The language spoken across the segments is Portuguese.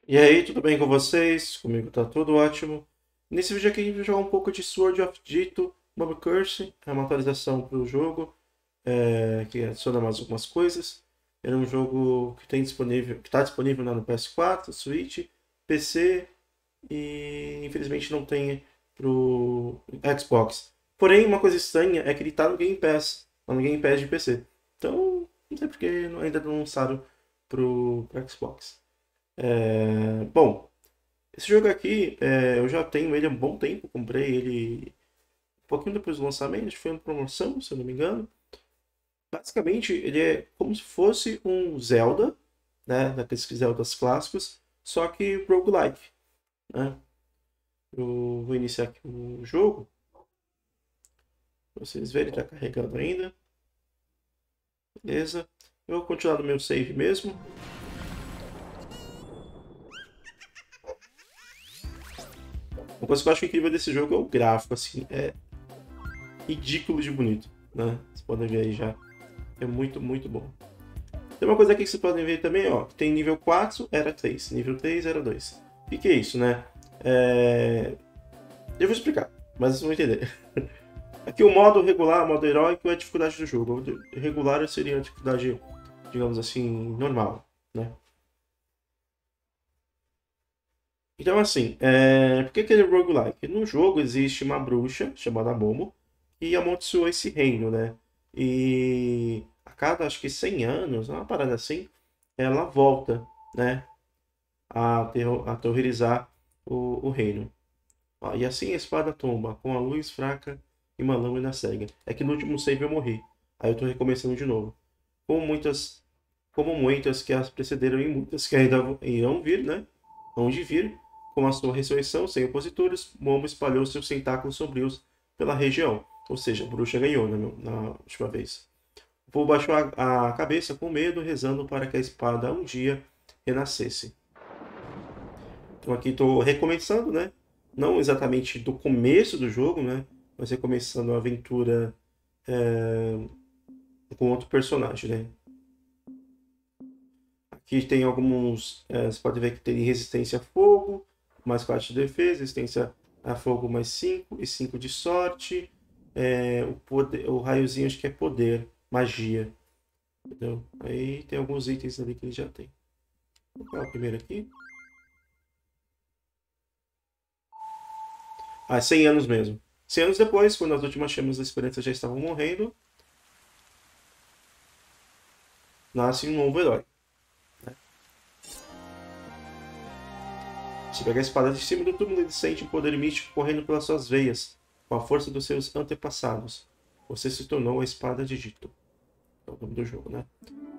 E aí, tudo bem com vocês? Comigo tá tudo ótimo. Nesse vídeo aqui a gente vai jogar um pouco de Sword of Dito Mob Curse, é uma atualização para o jogo, que adiciona mais algumas coisas. Ele é um jogo que tem disponível, que está disponível lá no PS4, Switch, PC e infelizmente não tem pro Xbox. Porém, uma coisa estranha é que ele está no Game Pass, lá no Game Pass de PC. Então, não sei porque ainda não lançaram pro Xbox. Bom, esse jogo aqui, eu já tenho ele há um bom tempo. Comprei ele um pouquinho depois do lançamento, acho que foi uma promoção, se eu não me engano. Basicamente, ele é como se fosse um Zelda, né, daqueles Zeldas clássicos, só que roguelike, né? Eu vou iniciar aqui o jogo, pra vocês verem, está carregando ainda, beleza? Eu vou continuar no meu save mesmo. Uma coisa que eu acho incrível desse jogo é o gráfico, assim, é ridículo de bonito, né? Vocês podem ver aí já, é muito, muito bom. Tem uma coisa aqui que vocês podem ver também, ó. Tem nível 4, era 3. Nível 3, era 2. O que é isso, né? Eu vou explicar, mas vocês vão entender. Aqui o modo regular, o modo heróico é a dificuldade do jogo. O regular seria a dificuldade, digamos assim, normal, né? Então, assim, por que ele é roguelike? No jogo existe uma bruxa chamada Momo que amaldiçoou esse reino, né? E a cada, acho que 100 anos, uma parada assim, ela volta, né? A aterrorizar o reino. Ó, e assim a espada tomba, com a luz fraca e uma lâmina cega. É que no último save eu morri. Aí eu tô recomeçando de novo. Como muitas, como muitas que as precederam e muitas que ainda irão vir, né? Hão de vir, com a sua ressurreição sem opositores, Momo espalhou seus tentáculos sombrios pela região. Ou seja, a bruxa ganhou na última vez. O povo baixou a cabeça com medo, rezando para que a espada um dia renascesse. Então aqui estou recomeçando, né? Não exatamente do começo do jogo, né? Mas recomeçando a aventura com outro personagem, né? Aqui tem alguns. Você pode ver que tem resistência a fogo, mais 4 de defesa, resistência a fogo mais 5 e 5 de sorte. O raiozinho acho que é poder, magia. Entendeu? Aí tem alguns itens ali que ele já tem. Vou colocar o primeiro aqui. Ah, 100 anos mesmo. 100 anos depois, quando as últimas chamas da esperança já estavam morrendo, nasce um novo herói. Se pega a espada de cima do túmulo, ele sente um poder místico correndo pelas suas veias, com a força dos seus antepassados. Você se tornou a espada de Dito. É o nome do jogo, né?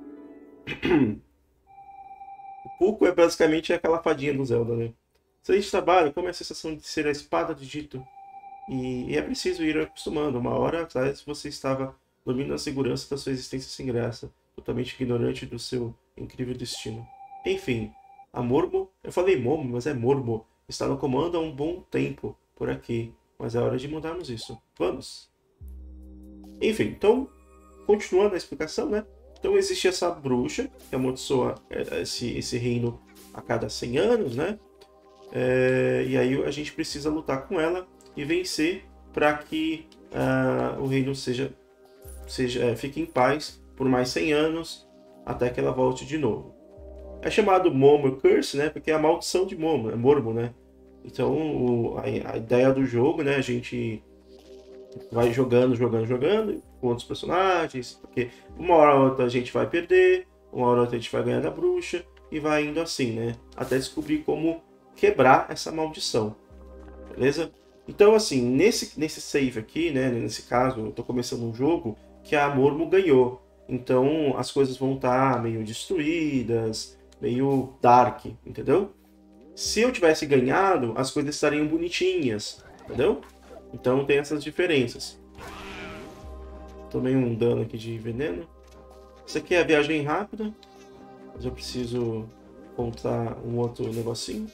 O Puko é basicamente aquela fadinha do Zelda, né? Excelente trabalho, como é a sensação de ser a espada de Dito? E é preciso ir acostumando. Uma hora atrás você estava dormindo na segurança da sua existência sem graça, totalmente ignorante do seu incrível destino. Enfim, a Mormo, eu falei Momo, mas é Mormo, está no comando há um bom tempo por aqui, mas é hora de mudarmos isso. Vamos? Enfim, então, continuando a explicação, né? Então existe essa bruxa que amaldiçoa esse reino a cada 100 anos, né? E aí a gente precisa lutar com ela e vencer para que o reino fique em paz por mais 100 anos até que ela volte de novo. É chamado Momo Curse, né? Porque é a maldição de Momo, é Mormo, né? Então a ideia do jogo, né? A gente vai jogando, jogando, jogando com outros personagens, porque uma hora ou outra a gente vai perder, uma hora ou outra a gente vai ganhar da bruxa e vai indo assim, né? Até descobrir como quebrar essa maldição, beleza? Então, assim, nesse save aqui, né? Nesse caso, eu tô começando um jogo que a Mormo ganhou. Então, as coisas vão estar meio destruídas, meio dark, entendeu? Se eu tivesse ganhado, as coisas estariam bonitinhas, entendeu? Então tem essas diferenças. Tomei um dano aqui de veneno. Isso aqui é a viagem rápida. Mas eu preciso encontrar um outro negocinho.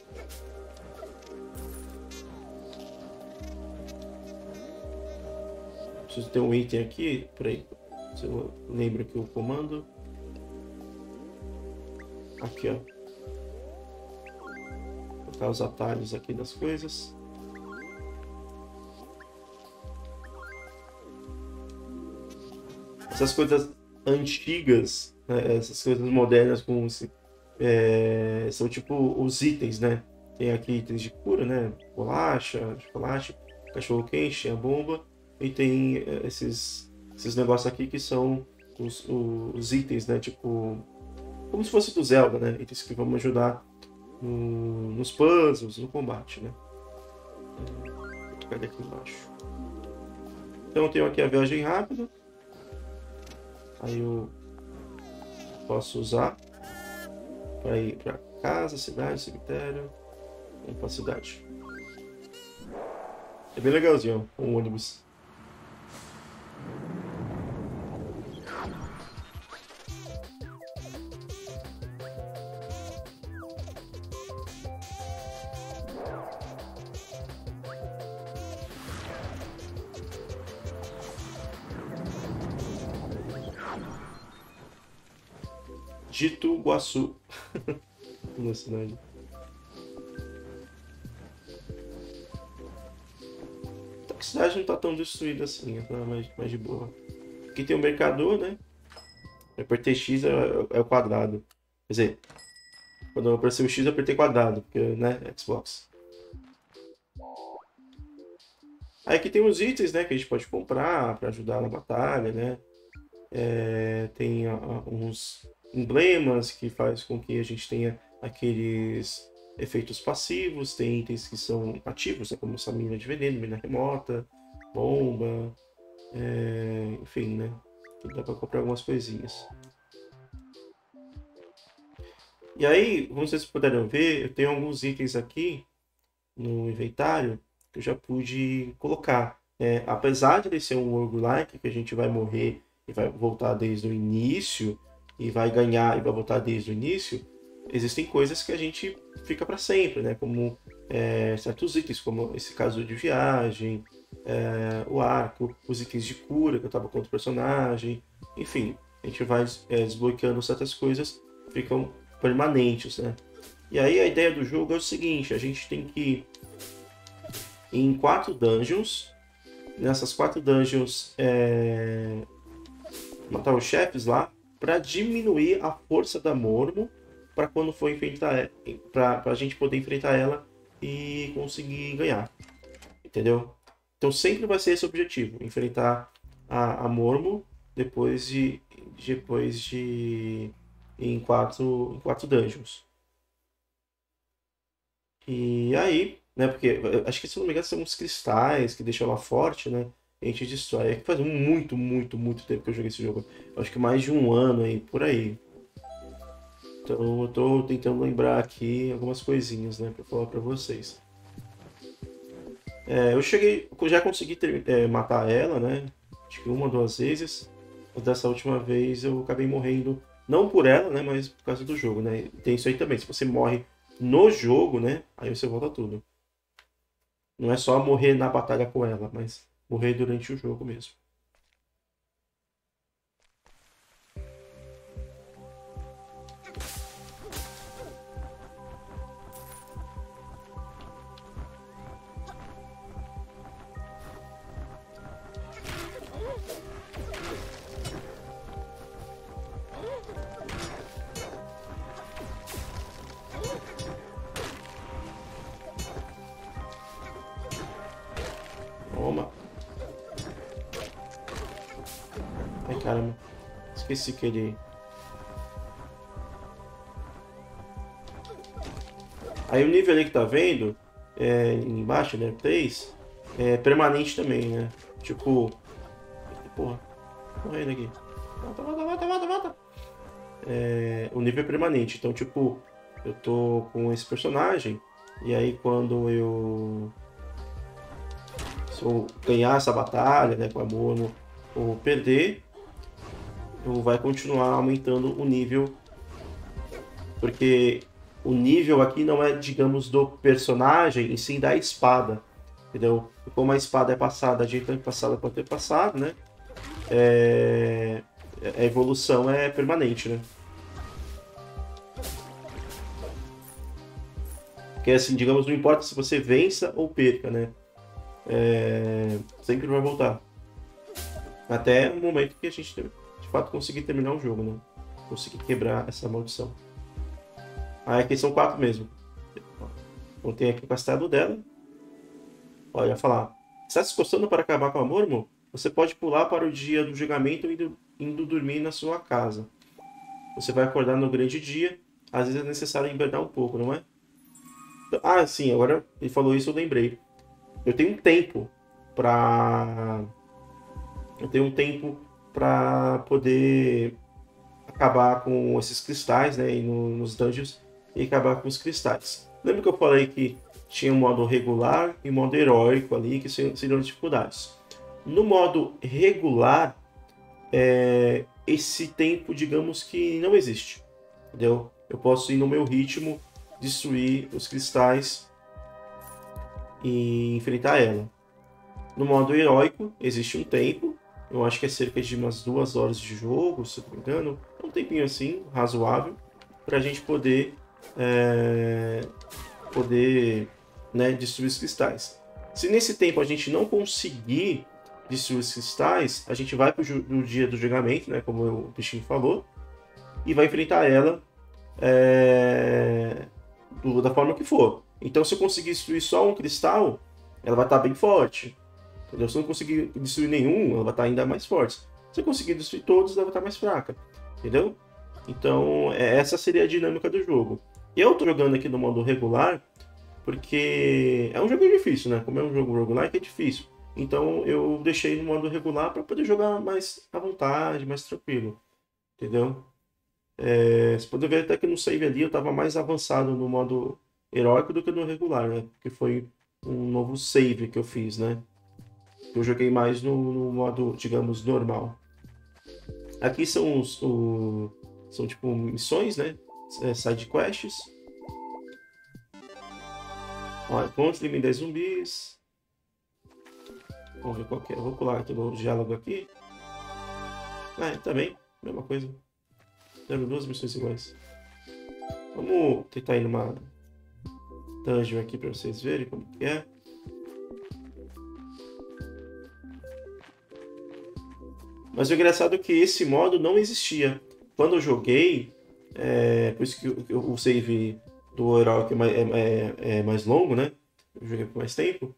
Preciso ter um item aqui. Peraí. Se eu lembro aqui o comando. Aqui, ó. Tá os atalhos aqui das coisas. Essas coisas antigas, né, essas coisas modernas são tipo os itens, né? Tem aqui itens de cura, né? Bolacha, chocolate, cachorro quente, tem a bomba. E tem esses negócios aqui que são os itens, né? Tipo, como se fosse do Zelda, né? Itens que vão ajudar nos puzzles, no combate, né? Vou tocar ele aqui embaixo. Então eu tenho aqui a viagem rápida. Aí eu posso usar para ir para casa, cidade, cemitério. Vamos para cidade. É bem legalzinho, ó, um ônibus. Dito Guaçu. Na cidade. A cidade não tá tão destruída assim, tá mais de boa. Aqui tem o mercador, né? Eu apertei X é o quadrado. Quer dizer, quando eu apertei o X eu apertei quadrado, porque, né? Xbox. Aí aqui tem os itens, né? Que a gente pode comprar para ajudar na batalha, né? Tem uns emblemas que faz com que a gente tenha aqueles efeitos passivos, tem itens que são ativos, né, como essa mina de veneno, mina remota, bomba, enfim, né? Dá para comprar algumas coisinhas. E aí, como vocês puderam ver, eu tenho alguns itens aqui no inventário que eu já pude colocar. Apesar de ele ser um roguelike, que a gente vai morrer e vai voltar desde o início, e vai ganhar e vai voltar desde o início, existem coisas que a gente fica para sempre, né? Como certos itens, como esse caso de viagem, o arco, os itens de cura que eu estava com outro personagem, enfim, a gente vai desbloqueando certas coisas, ficam permanentes, né? E aí a ideia do jogo é o seguinte: a gente tem que ir em 4 dungeons. Nessas 4 dungeons matar os chefes lá para diminuir a força da Mormo para quando for enfrentar, para a gente poder enfrentar ela e conseguir ganhar, entendeu? Então sempre vai ser esse o objetivo: enfrentar a Mormo depois de em quatro dungeons. E aí, né? Porque acho que, se não me engano, são uns cristais que deixam ela forte, né? A gente destrói. É que faz muito, muito, muito tempo que eu joguei esse jogo. Acho que mais de um ano aí, por aí. Então eu tô tentando lembrar aqui algumas coisinhas, né? Pra falar pra vocês. Eu já consegui matar ela, né? Acho que 1 ou 2 vezes. Mas dessa última vez eu acabei morrendo. Não por ela, né? Mas por causa do jogo, né? Tem isso aí também. Se você morre no jogo, né? Aí você volta tudo. Não é só morrer na batalha com ela, mas morrer durante o jogo mesmo. Toma. Ai, caramba. Esqueci que ele... Aí o nível ali que tá vendo, embaixo, né, 3, é permanente também, né? Tipo... Porra, morrendo aqui. Volta. O nível é permanente, então, tipo, eu tô com esse personagem, e aí quando se eu ganhar essa batalha, né, com a Mono, ou perder, eu vai continuar aumentando o nível, porque o nível aqui não é, digamos, do personagem, e sim da espada, entendeu? E como a espada é passada de antepassado para antepassado, né, a evolução é permanente, né? Porque assim, digamos, não importa se você vença ou perca, né? Sempre vai voltar. Até o momento que a gente, de fato, conseguir terminar o jogo, né? Conseguir quebrar essa maldição. Aí aqui são 4 mesmo. Então tem aqui o castelo dela. Olha, falar. Está se esforçando para acabar com o amor, amor? Você pode pular para o dia do julgamento indo dormir na sua casa. Você vai acordar no grande dia. Às vezes é necessário hibernar um pouco, não é? Ah, sim, agora ele falou isso, eu lembrei. Eu tenho um tempo para poder acabar com esses cristais, né? Ir nos dungeons e acabar com os cristais. Lembra que eu falei que tinha um modo regular e modo heróico ali, que seriam dificuldades. No modo regular, esse tempo, digamos que não existe. Entendeu? Eu posso ir no meu ritmo, destruir os cristais e enfrentar ela. No modo heróico, existe um tempo. Eu acho que é cerca de umas 2 horas de jogo, se não me engano. É um tempinho assim, razoável, para a gente poder, né, destruir os cristais. Se nesse tempo a gente não conseguir destruir os cristais, a gente vai no dia do julgamento, né, como o bichinho falou, e vai enfrentar ela da forma que for. Então, se eu conseguir destruir só um cristal, ela vai estar bem forte. Entendeu? Se eu não conseguir destruir nenhum, ela vai estar ainda mais forte. Se eu conseguir destruir todos, ela vai estar mais fraca. Entendeu? Então, essa seria a dinâmica do jogo. E eu tô jogando aqui no modo regular, porque é um jogo difícil, né? Como é um jogo roguelike, é difícil. Então, eu deixei no modo regular para poder jogar mais à vontade, mais tranquilo. Entendeu? Você pode ver até que no save ali eu estava mais avançado no modo heróico do que no regular, né? Porque foi um novo save que eu fiz, né? Eu joguei mais no modo, digamos, normal. Aqui são são tipo missões, né? Side quests. Ó, encontre 10 zumbis. Vamos ver qual que é. Eu vou pular aqui no diálogo aqui. Também, mesma coisa. Eram 2 missões iguais. Vamos tentar ir numa dungeon aqui para vocês verem como que é. Mas o engraçado é que esse modo não existia. Quando eu joguei, por isso que o save do herói é mais longo, né? Eu joguei por mais tempo.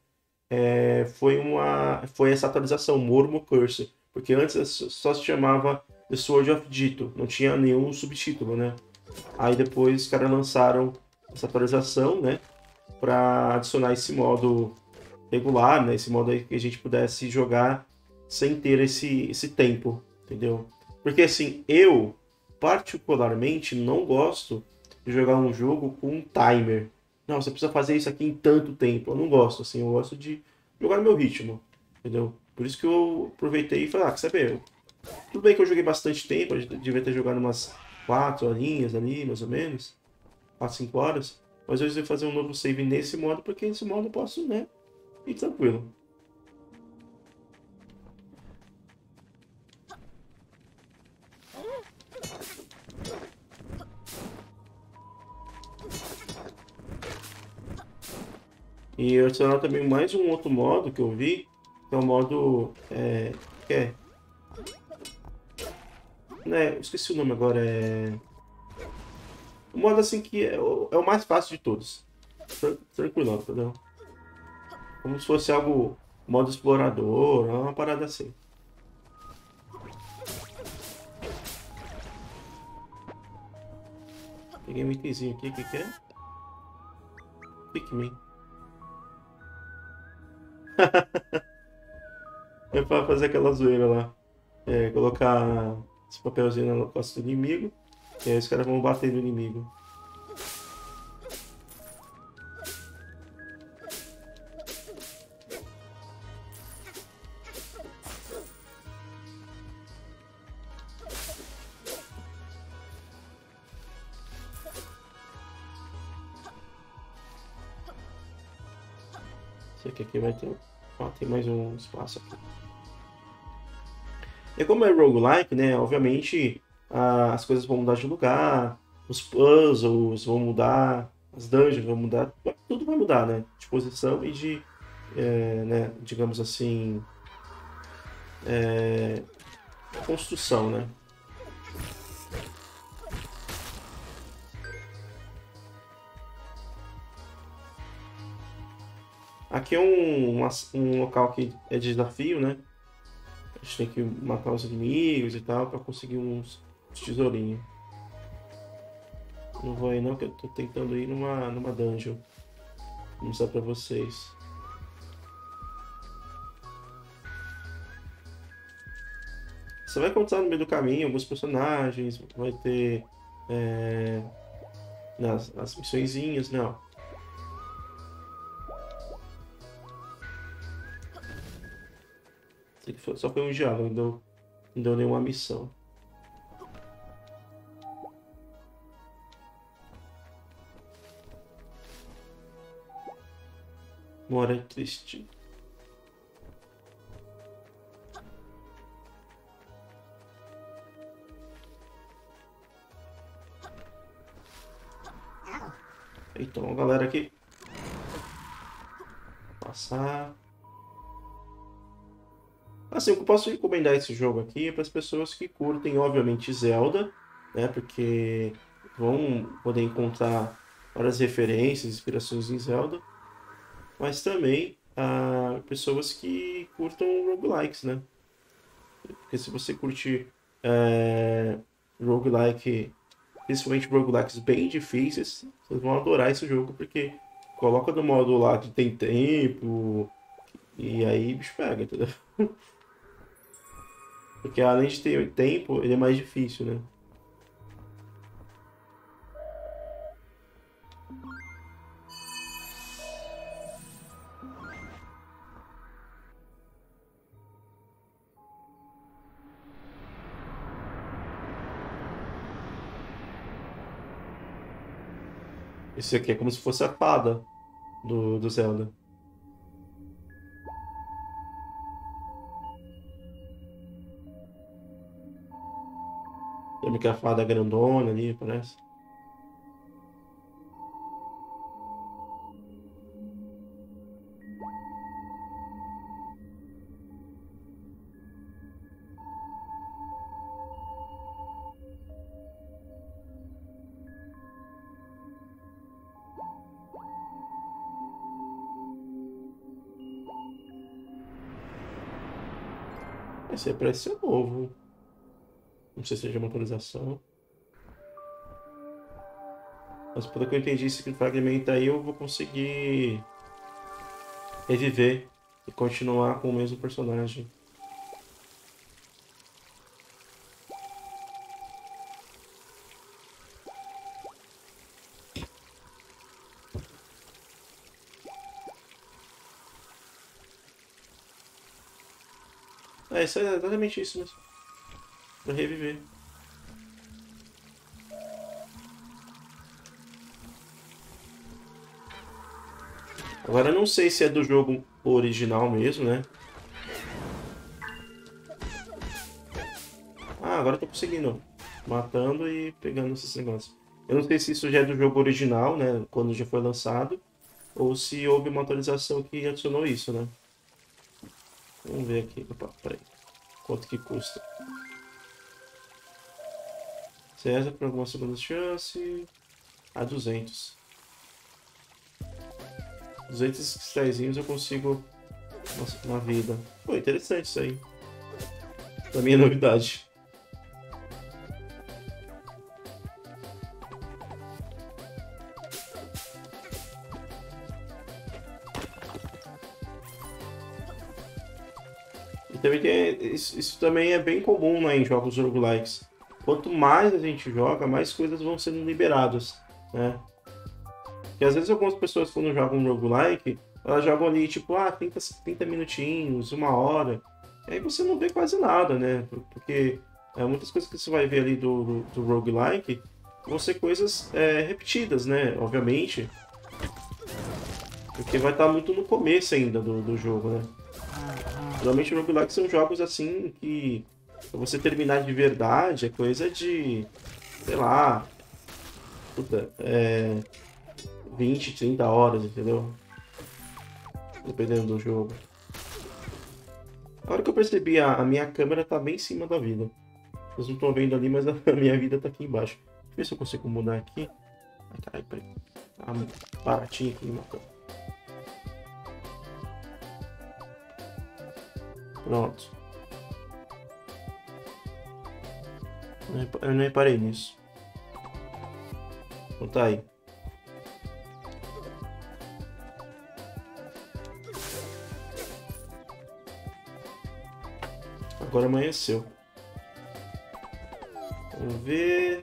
Foi essa atualização, Mormo Curse. Porque antes só se chamava The Sword of Dito, não tinha nenhum subtítulo, né? Aí depois os caras lançaram essa atualização, né? Para adicionar esse modo regular, né? Esse modo aí que a gente pudesse jogar sem ter esse tempo, entendeu? Porque assim, eu particularmente não gosto de jogar um jogo com um timer. Não, você precisa fazer isso aqui em tanto tempo. Eu não gosto, assim, eu gosto de jogar no meu ritmo, entendeu? Por isso que eu aproveitei e falei, quer saber? Tudo bem que eu joguei bastante tempo, eu devia ter jogado umas 4 horinhas ali, mais ou menos. 4, 5 horas. Mas eu resolvi fazer um novo save nesse modo, porque nesse modo eu posso, né, ir tranquilo. E eu adicionaram também mais um outro modo que eu vi, que é o modo. Que é. Né, eu esqueci o nome agora. O modo assim que é o mais fácil de todos. Tranquilo, entendeu? Como se fosse algo. Modo explorador, uma parada assim. Peguei um itemzinho aqui, o que é? Pikmin. É pra fazer aquela zoeira lá. Colocar esse papelzinho na costa do inimigo. E aí os caras vão bater no inimigo. Sei que aqui vai ter. Tem mais um espaço aqui. E como é roguelike, né? Obviamente as coisas vão mudar de lugar, os puzzles vão mudar, as dungeons vão mudar, tudo vai mudar, né? De posição e de, né, digamos assim, construção, né? Aqui é um local que é de desafio, né? A gente tem que matar os inimigos e tal para conseguir uns tesourinhos. Não vou aí não, que eu tô tentando ir numa dungeon. Vou mostrar pra vocês. Você vai encontrar no meio do caminho alguns personagens, vai ter as missõezinhas, né? Ó. Só foi um diálogo, não deu nenhuma missão. Mora triste. Então, galera aqui. Passar. Assim, o que eu posso recomendar esse jogo aqui é para as pessoas que curtem, obviamente, Zelda, né? Porque vão poder encontrar várias referências, inspirações em Zelda, mas também pessoas que curtam roguelikes, né? Porque se você curte roguelike, principalmente roguelikes bem difíceis, vocês vão adorar esse jogo, porque coloca no modo lá que tem tempo, e aí bicho pega, entendeu? Porque além de ter tempo, ele é mais difícil, né? Esse aqui é como se fosse a fada do Zelda. Lembra que a fada grandona ali, parece? Esse aí parece ser novo. Não sei se seja uma atualização. Mas pelo que eu entendi, esse fragmento aí eu vou conseguir reviver e continuar com o mesmo personagem. Isso é exatamente isso mesmo. Pra reviver. Agora eu não sei se é do jogo original mesmo, né? Ah, agora eu tô conseguindo. Matando e pegando esses negócios. Eu não sei se isso já é do jogo original, né? Quando já foi lançado. Ou se houve uma atualização que adicionou isso, né? Vamos ver aqui. Opa, peraí. Quanto que custa? César por alguma segunda chance. A 200. 200 cristalzinhos eu consigo uma vida. Pô, interessante isso aí. Pra mim é novidade. E também tem, isso também é bem comum, né, em jogos roguelikes. Quanto mais a gente joga, mais coisas vão sendo liberadas, né? Porque às vezes algumas pessoas quando jogam um roguelike, elas jogam ali tipo, 30 minutinhos, uma hora. E aí você não vê quase nada, né? Porque muitas coisas que você vai ver ali do roguelike vão ser coisas repetidas, né? Obviamente. Porque vai estar muito no começo ainda do jogo, né? Geralmente roguelikes são jogos assim que pra você terminar de verdade é coisa de, sei lá, puta, 20, 30 horas, entendeu? Dependendo do jogo. A hora que eu percebi, a minha câmera tá bem em cima da vida. Vocês não estão vendo ali, mas a minha vida tá aqui embaixo. Deixa eu ver se eu consigo mudar aqui. Ai, caralho, peraí. Tá baratinho aqui, matando. Pronto. Eu não reparei nisso. Então tá aí. Agora amanheceu. Vamos ver.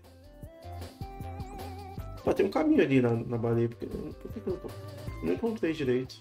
Pô, tem um caminho ali na baleia. Por que eu não encontrei direito?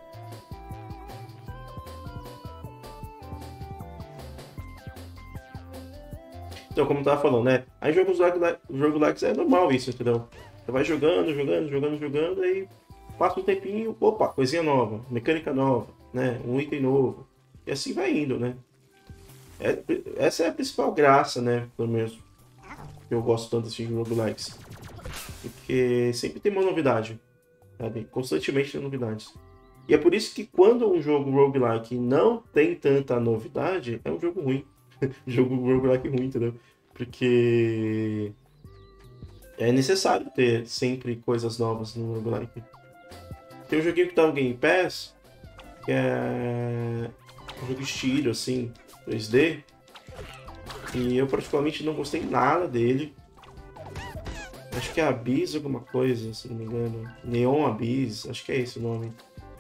Então, como eu tava falando, né? Aí jogo likes é normal isso, entendeu? Você vai jogando, aí passa um tempinho, opa, coisinha nova, mecânica nova, né? Um item novo. E assim vai indo, né? Essa é a principal graça, né? Pelo menos eu gosto tanto assim de roguelikes. Porque sempre tem uma novidade, sabe? Constantemente tem novidades. E é por isso que quando um jogo roguelike não tem tanta novidade, é um jogo ruim. Jogo roguelike ruim, entendeu? Porque é necessário ter sempre coisas novas no roguelike. Tem um joguinho que tá no Game Pass, que é um jogo de tiro, assim, 2D. E eu particularmente não gostei nada dele. Acho que é Abyss alguma coisa, se não me engano. Neon Abyss, acho que é esse o nome.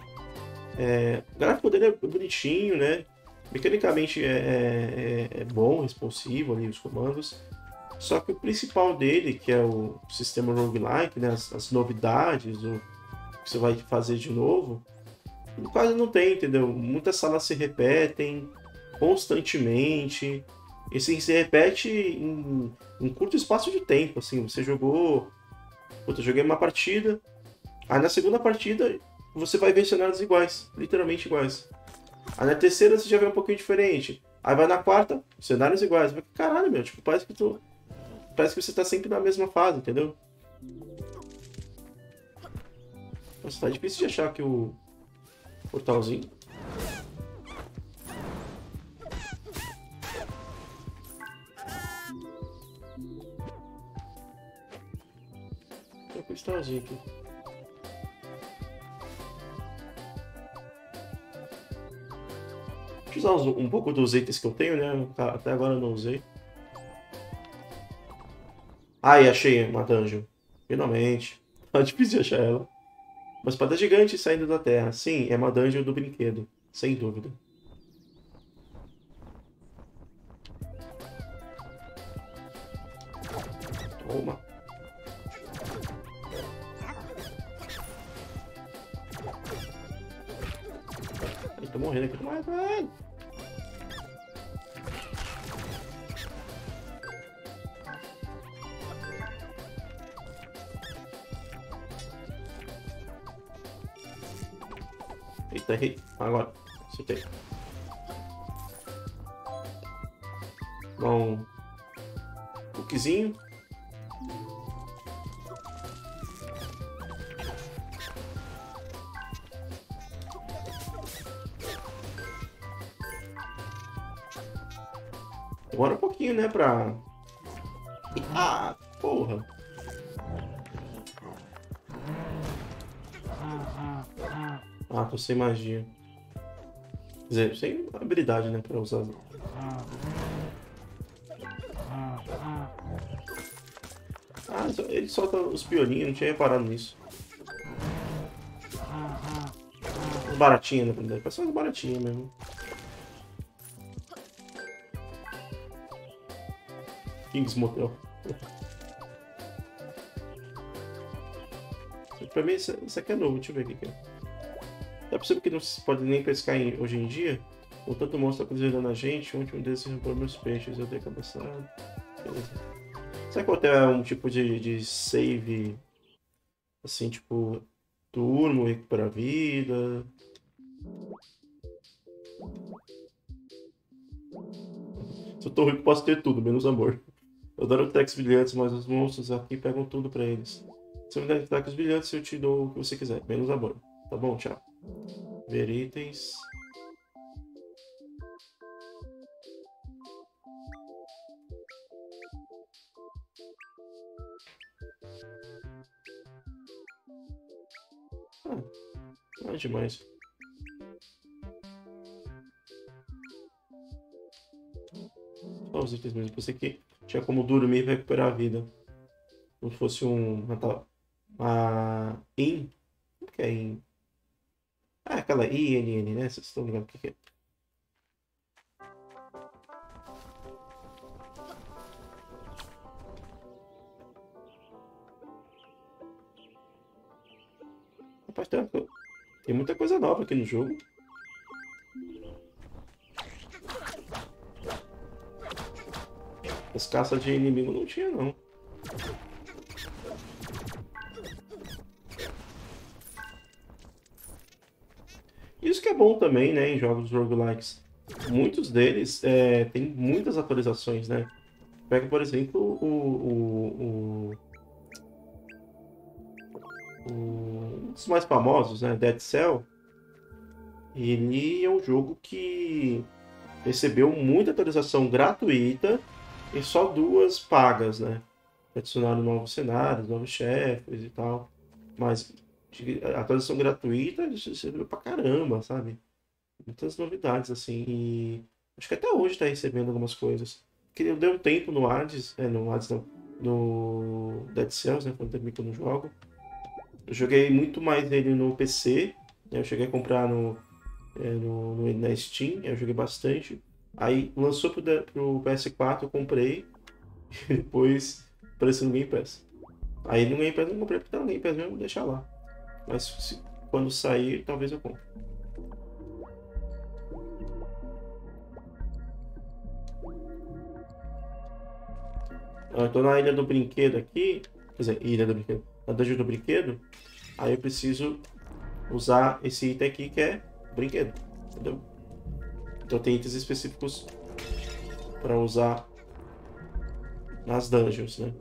O gráfico dele é bonitinho, né? Mecanicamente é bom, responsivo ali, os comandos. Só que o principal dele, que é o sistema roguelike, né? As novidades, o que você vai fazer de novo, quase não tem, entendeu? Muitas salas se repetem constantemente. E assim, se repete em um curto espaço de tempo, assim. Você jogou... Puta, eu joguei uma partida, aí na segunda partida você vai ver cenários iguais, literalmente iguais. Aí na terceira você já vê um pouquinho diferente. Aí vai na quarta, cenários iguais. Caralho, meu, tipo, parece que você tá sempre na mesma fase, entendeu? Nossa, tá difícil de achar aqui o portalzinho. Tem um cristalzinho aqui. Deixa eu usar um pouco dos itens que eu tenho, né? Até agora eu não usei. Aí, achei uma dungeon. Finalmente. Tá difícil de achar ela. Uma espada gigante saindo da terra. Sim, é uma dungeon do brinquedo. Sem dúvida. Toma. Ai, tô morrendo aqui. Mas, velho. Eita, errei. Agora. Acertei. Dá um cookiezinho. Demora um pouquinho, né, pra... Ah, porra. Ah, tô sem magia. Quer dizer, sem habilidade, né, pra usar. Ah, ele solta os piolinhos, não tinha reparado nisso. Os baratinhos, na verdade. Parece umas baratinhas mesmo. Kings Motel. Pra mim, isso aqui é novo. Deixa eu ver o que é. Dá pra saber que não se pode nem pescar hoje em dia? O tanto monstro tá aprisionando a gente. O último deles recuperou meus peixes. Eu dei cabeçada. Beleza. Será que o hotel é um tipo de save, assim, tipo, turno, recuperar a vida? Se eu tô rico, posso ter tudo, menos amor. Eu adoro Tex brilhantes, mas os monstros aqui pegam tudo pra eles. Você me dá ataques brilhantes se eu te dou o que você quiser, menos amor. Tá bom, tchau. Ver itens. Ah, não é demais. Só os itens mesmo. Pensei que tinha como dormir e recuperar a vida. Como se fosse uma IN. O que é IN? Ah, aquela INN, né? Vocês estão ligados o que é? Rapaz, tem muita coisa nova aqui no jogo. As caças de inimigo não tinha, não. Isso que é bom também, né, em jogos roguelikes. Muitos deles têm muitas atualizações, né? Pega, por exemplo, um dos mais famosos, né, Dead Cell. Ele é um jogo que recebeu muita atualização gratuita e só 2 pagas, né? Adicionaram novos cenários, novos chefes e tal. Mas a atualização gratuita serviu pra caramba, sabe? Muitas novidades, assim. E acho que até hoje tá recebendo algumas coisas. Que eu dei um tempo no Hades, no Hades não, no Dead Cells, né? Quando tempo que eu não jogo. Eu joguei muito mais ele no PC, né? Eu cheguei a comprar na Steam, eu joguei bastante. Aí lançou pro PS4, eu comprei. E depois apareceu no Game Pass. Aí no Game Pass eu não comprei porque tá no Game Pass mesmo, vou deixar lá. Mas quando sair, talvez eu compre. Eu tô na Ilha do Brinquedo aqui. Quer dizer, Ilha do Brinquedo. Na Dungeon do Brinquedo. Aí eu preciso usar esse item aqui que é brinquedo. Entendeu? Então tem itens específicos para usar nas dungeons, né?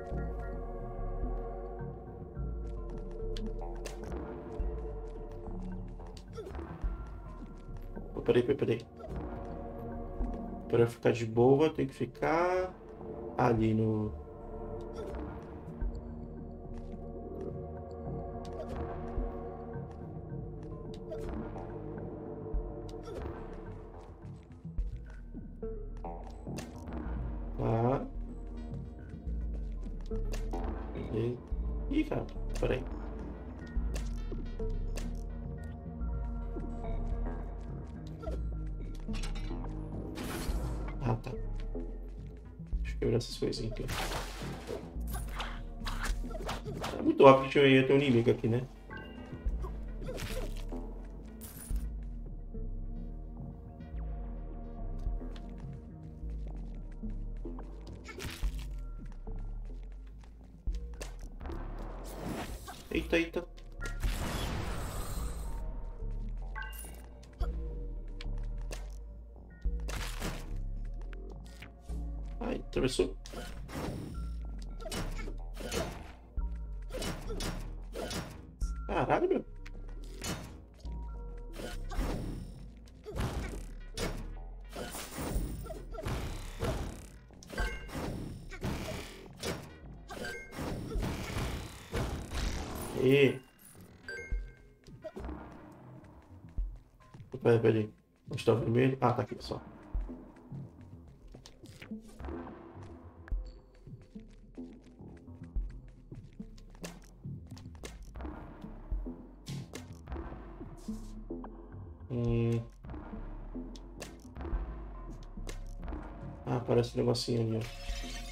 Peraí. Para ficar de boa, tem que ficar ali no... Tá. Beleza. Ih, cara, peraí. Ah, tá. Deixa eu quebrar essas coisinhas aqui. É muito óbvio que ia ter um inimigo aqui, né? Eita. Ai, atravessou. Caralho, meu. E... Peraí. Onde tá o vermelho? Ah, tá aqui, pessoal. Ah, aparece um negocinho ali, ó.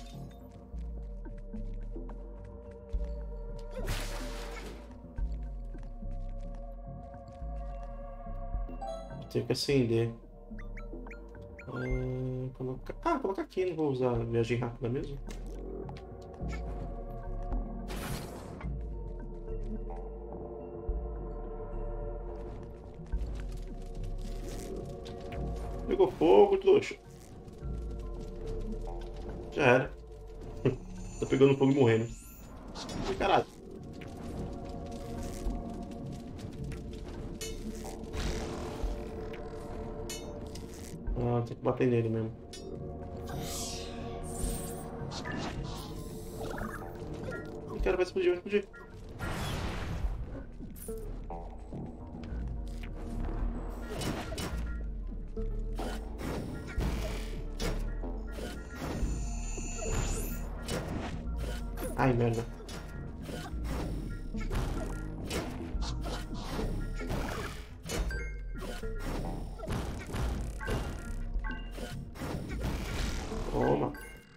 Tem que acender. Colocar aqui, não vou usar viagem rápida mesmo. Pegou fogo, trouxa. Já era. Tá pegando fogo e morrendo. Caralho. Ah, tem que bater nele mesmo. O cara vai explodir, vai explodir. Ai, merda. Toma.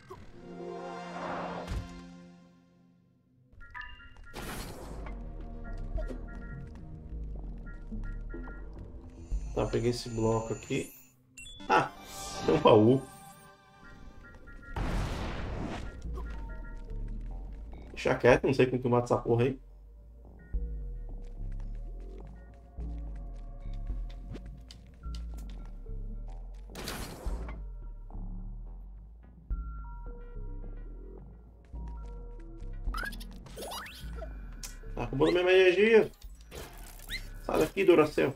Tá, peguei esse bloco aqui. Ah, tem um baú. Deixa quieto, não sei como que eu mato essa porra aí. Tá roubando minha energia. Sai daqui, Duracell.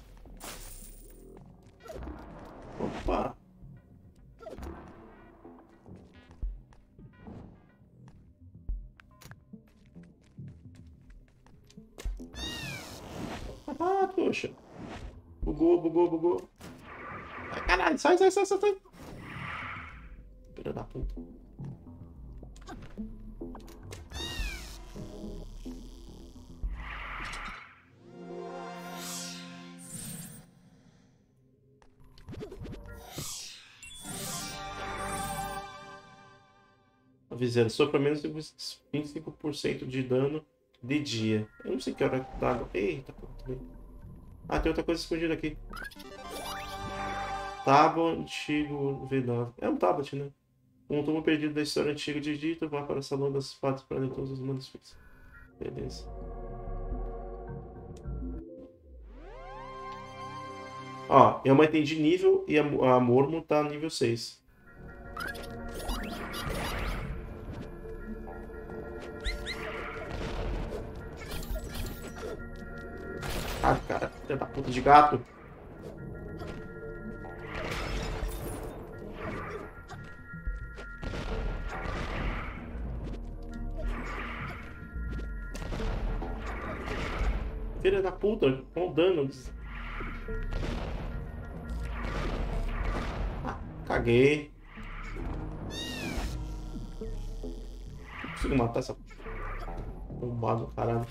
Opa. Ah, poxa. Bugou, bugou, bugou. Ai, caralho, sai, sai, sai, sai, sai. Filha da puta. Aviseiro, sopra menos de 25% de dano de dia. Eu não sei que hora que tá. Eita, puta. Ah, tem outra coisa escondida aqui. Tábua antigo V9. É um tablet, né? Um tomo perdido da história antiga de Dito. Vá para o salão das espadas para ler todos os manuscritos. Beleza. Ó, eu mantém de nível e a Mormo tá nível 6. Ah, cara, filha da puta de gato. Filha da puta, com dano. Ah, caguei. Não consigo matar essa bombada, caralho.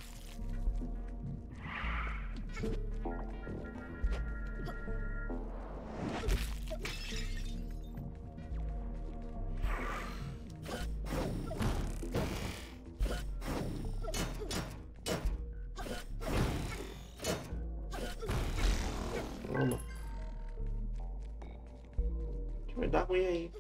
Toma. Vai dar ruim aí.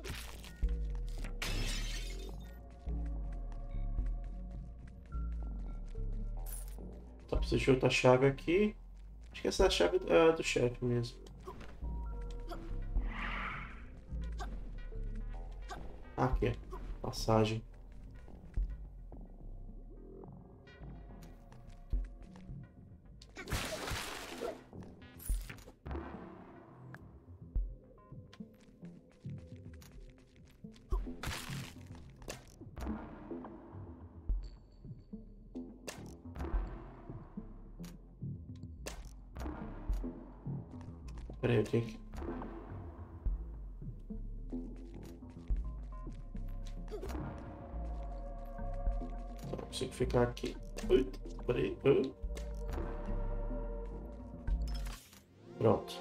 Tá, preciso de outra chave aqui. Acho que essa é a chave do chefe mesmo. Aqui, ó. Passagem. Peraí, eu tenho que... Tá, eu consigo ficar aqui. Ui, peraí. Pronto.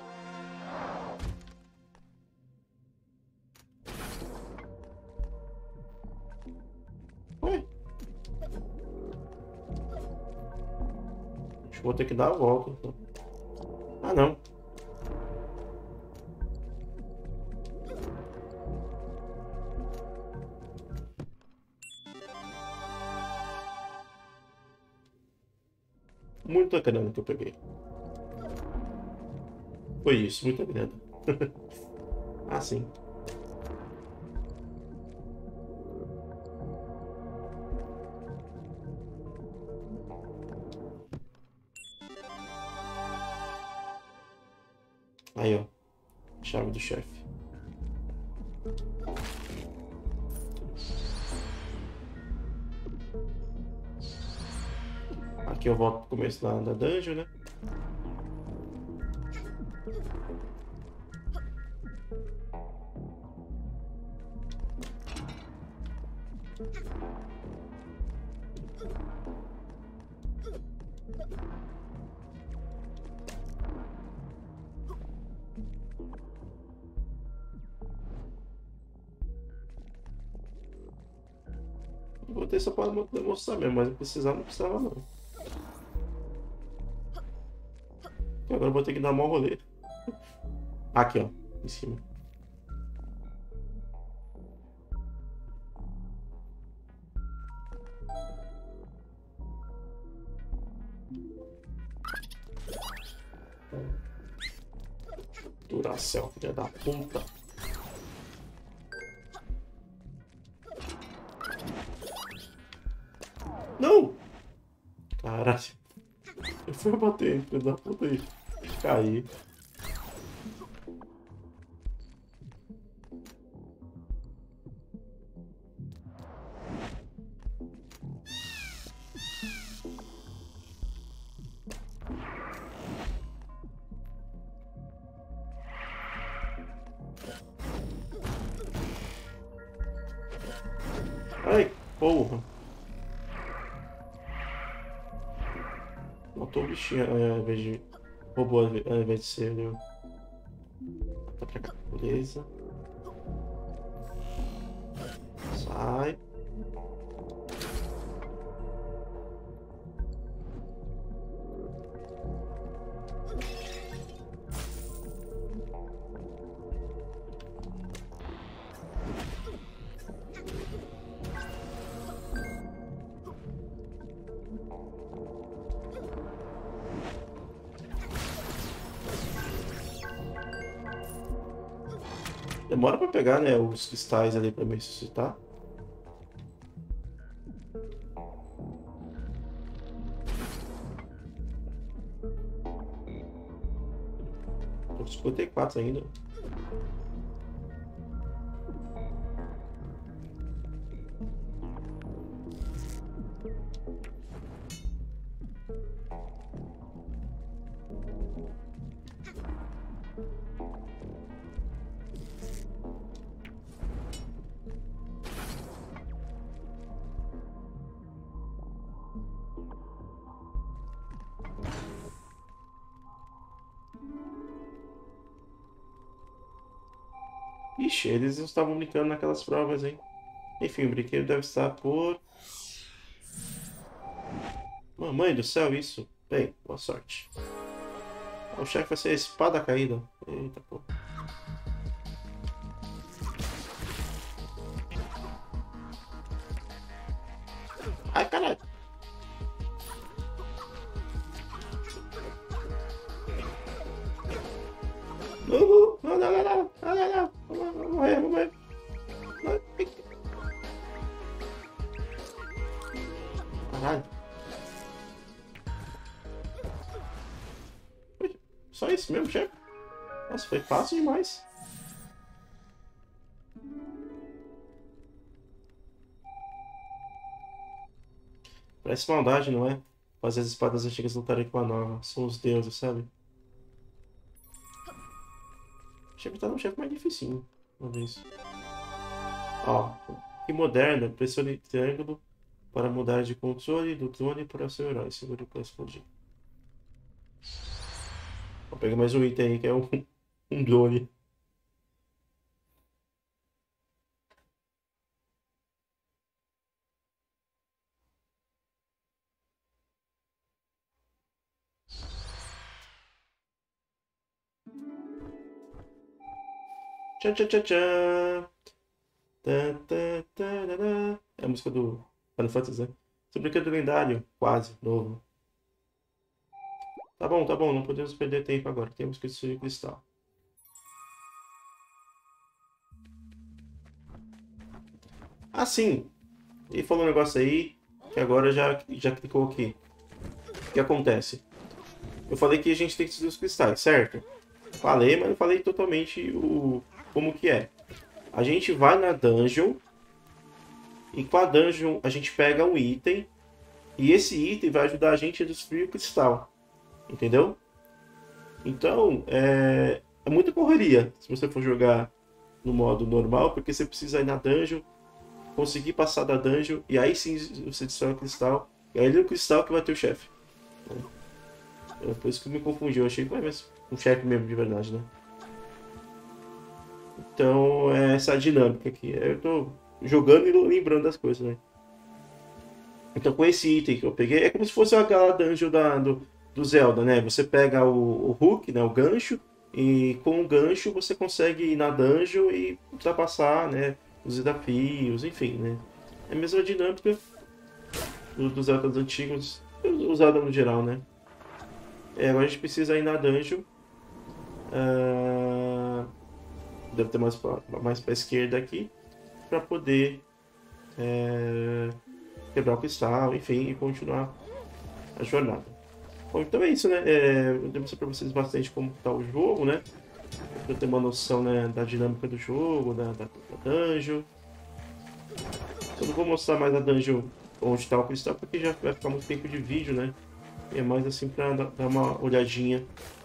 Ué? Acho que vou ter que dar a volta, então. Ah, não. Muita grana que eu peguei. Foi isso, muita grana. Ah, sim. Aí, ó. Chave do chefe. Aqui eu volto pro começo da dungeon, né? Vou ter só para demonstrar mesmo, mas não precisava não. E agora eu vou ter que dar um rolê. Aqui, ó, em cima. Duracell, filha da puta. Não! Caralho. Eu fui bater, filho da puta aí. Caí. Ai, porra. Matou o bichinho ao invés de... Roubou ao invés de ser, né? Tá pra cá. Beleza. Sai. Demora pra pegar, né, os cristais ali pra me ressuscitar. Tô com 54 ainda. Ixi, eles estavam brincando naquelas provas, hein? Enfim, o brinquedo deve estar por... Mamãe do céu, isso. Bem, boa sorte. O chefe vai ser a espada caída. Eita, pô. Ai, caralho. Não, não, não, não, não, não, não, não, não. Vou morrer, vou morrer. Caralho. Só isso mesmo, chefe? Nossa, foi fácil demais. Parece maldade, não é? Fazer as espadas antigas lutarem com a nova. São os deuses, sabe? O chefe tá no chefe mais dificinho. Vamos ver isso. Ó, que moderno. Pressione triângulo para mudar de controle do drone para o seu herói. Segure para explodir. Vou pegar mais um item aí, que é um drone. Tchan, tchan, tchan, tchan. Tá, tá, tá, tá, tá. É a música do Final Fantasy, né? Seu brinquedo lendário, quase, novo. Tá bom, não podemos perder tempo agora. Temos que destruir o cristal. Ah, sim. Ele falou um negócio aí que agora já clicou aqui. O que acontece? Eu falei que a gente tem que destruir os cristais, certo? Falei, mas não falei totalmente como que é. A gente vai na dungeon e com a dungeon a gente pega um item E esse item vai ajudar a gente a destruir o cristal, entendeu? Então, é muita correria se você for jogar no modo normal, porque você precisa ir na dungeon, conseguir passar da dungeon, e aí sim você destrói o cristal, e aí é o cristal que vai ter o chefe. É por isso que eu me confundi, eu achei que vai ser um chefe mesmo de verdade, né? Então, é essa dinâmica aqui. Eu tô jogando e lembrando das coisas, né? Então, com esse item que eu peguei, é como se fosse aquela dungeon do Zelda, né? Você pega o hook, né? O gancho, e com o gancho você consegue ir na dungeon e ultrapassar, né? Os desafios, enfim, né? É a mesma dinâmica dos Zeldas antigos, os Zelda no geral, né? Agora a gente precisa ir na dungeon. Deve ter mais pra esquerda aqui, para poder quebrar o cristal, enfim, e continuar a jornada. Bom, então é isso, né? Eu devo mostrar para vocês bastante como está o jogo, né? Para ter uma noção, né, da dinâmica do jogo, da dungeon. Eu não vou mostrar mais a dungeon onde está o cristal, porque já vai ficar muito tempo de vídeo, né? É mais assim para dar uma olhadinha.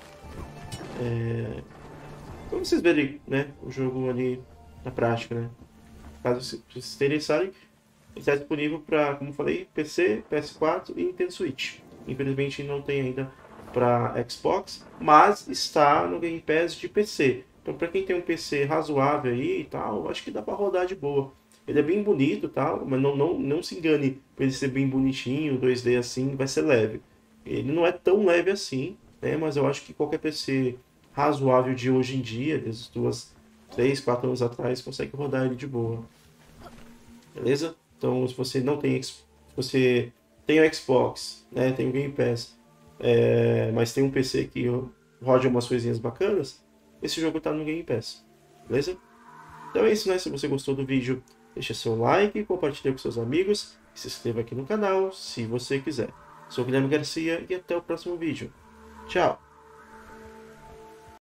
Para vocês verem, né, o jogo ali na prática, né? Caso vocês se interessarem, está disponível para, como falei, PC, PS4 e Nintendo Switch. Infelizmente não tem ainda para Xbox, mas está no Game Pass de PC. Então, para quem tem um PC razoável aí e tal, acho que dá para rodar de boa. Ele é bem bonito, tal, mas não se engane por ele ser bem bonitinho, 2D assim, vai ser leve. Ele não é tão leve assim, né? Mas eu acho que qualquer PC razoável de hoje em dia, desde 3, 4 anos atrás, consegue rodar ele de boa. Beleza? Então, se você não tem, se você tem o Xbox, né, tem o Game Pass, mas tem um PC que roda umas coisinhas bacanas, esse jogo está no Game Pass. Beleza? Então é isso, né? Se você gostou do vídeo, deixa seu like, compartilhe com seus amigos e se inscreva aqui no canal se você quiser. Sou o Guilherme Garcia e até o próximo vídeo. Tchau!